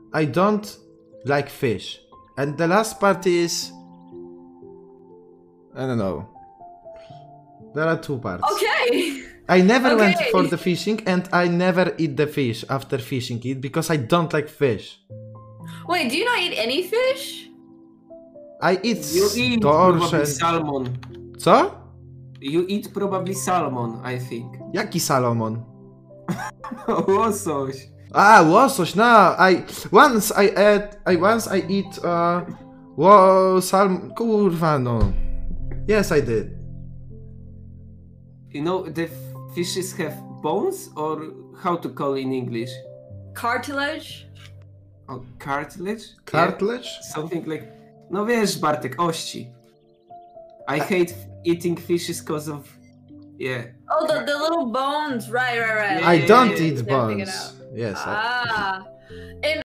I don't like fish. And the last part is... I don't know. There are two parts. Okay. I never went Okay. for the fishing and I never eat the fish after fishing it because I don't like fish. Wait, do you not eat any fish? I eat You eat dorsz probably and... salmon. Co? You eat probably salmon, I think. Jaki salmon? Łosoś. Ah, łosoś, no, once I eat, kurwa, no. Yes, I did. You know, the fishes have bones, or how to call in English? Cartilage? Oh, cartilage? Cartilage? Yeah, something like... No wiesz, Bartek, ości. I hate eating fishes because of... Yeah. Oh, the little bones. Right. Yeah, I yeah, don't yeah, eat They're picking bones. out. Yes. Ah. And